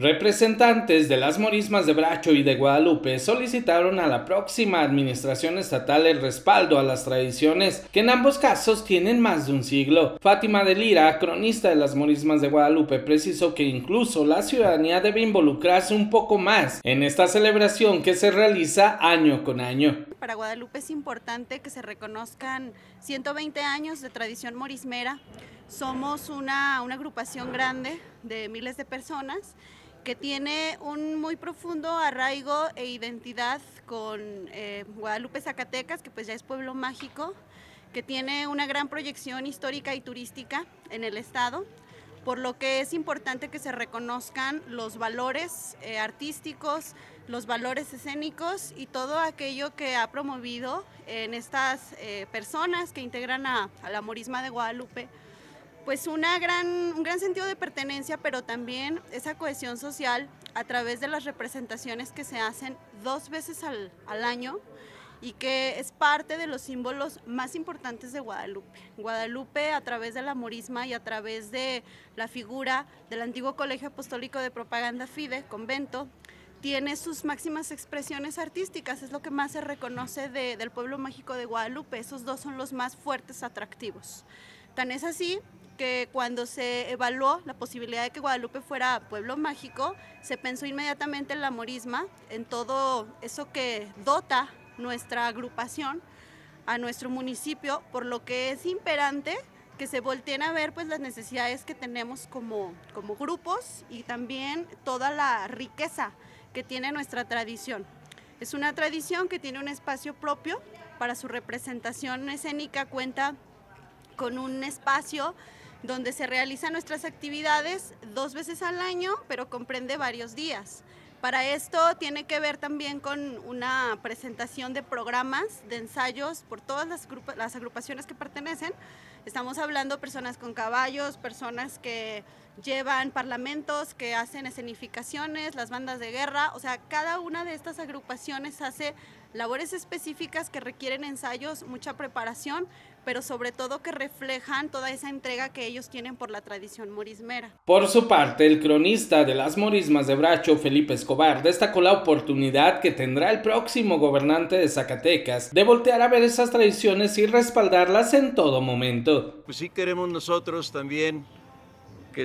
Representantes de las morismas de Bracho y de Guadalupe solicitaron a la próxima administración estatal el respaldo a las tradiciones que en ambos casos tienen más de un siglo. Fátima de Lira, cronista de las morismas de Guadalupe, precisó que incluso la ciudadanía debe involucrarse un poco más en esta celebración que se realiza año con año. Para Guadalupe es importante que se reconozcan 120 años de tradición morismera. Somos una agrupación grande de miles de personas que tiene un muy profundo arraigo e identidad con Guadalupe, Zacatecas, que pues ya es pueblo mágico, que tiene una gran proyección histórica y turística en el estado, por lo que es importante que se reconozcan los valores artísticos, los valores escénicos y todo aquello que ha promovido en estas personas que integran a la morisma de Guadalupe, pues un gran sentido de pertenencia, pero también esa cohesión social a través de las representaciones que se hacen 2 veces al año y que es parte de los símbolos más importantes de Guadalupe. Guadalupe, a través de la morisma y a través de la figura del antiguo Colegio Apostólico de Propaganda Fide, convento, tiene sus máximas expresiones artísticas, es lo que más se reconoce del pueblo mágico de Guadalupe. Esos dos son los más fuertes atractivos. Tan es así que cuando se evaluó la posibilidad de que Guadalupe fuera pueblo mágico, se pensó inmediatamente en la morisma, en todo eso que dota nuestra agrupación a nuestro municipio, por lo que es imperante que se volteen a ver pues las necesidades que tenemos como grupos y también toda la riqueza que tiene nuestra tradición. Es una tradición que tiene un espacio propio para su representación escénica, cuenta con un espacio donde se realizan nuestras actividades 2 veces al año, pero comprende varios días. Para esto tiene que ver también con una presentación de programas, de ensayos por todas las agrupaciones que pertenecen. Estamos hablando de personas con caballos, personas que llevan parlamentos, que hacen escenificaciones, las bandas de guerra, o sea, cada una de estas agrupaciones hace labores específicas que requieren ensayos, mucha preparación, pero sobre todo que reflejan toda esa entrega que ellos tienen por la tradición morismera. Por su parte, el cronista de las morismas de Bracho, Felipe Escobar, destacó la oportunidad que tendrá el próximo gobernante de Zacatecas de voltear a ver esas tradiciones y respaldarlas en todo momento. Pues sí queremos nosotros también que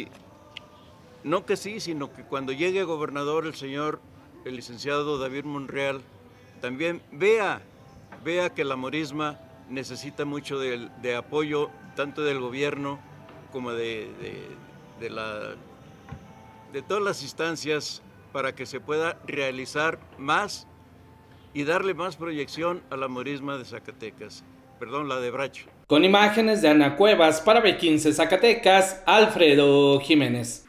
no que sí, sino que cuando llegue gobernador el licenciado David Monreal, también vea que la morisma necesita mucho de apoyo tanto del gobierno como de todas las instancias para que se pueda realizar más y darle más proyección a la morisma de Zacatecas, perdón, la de Bracho. Con imágenes de Ana Cuevas para B15 Zacatecas, Alfredo Jiménez.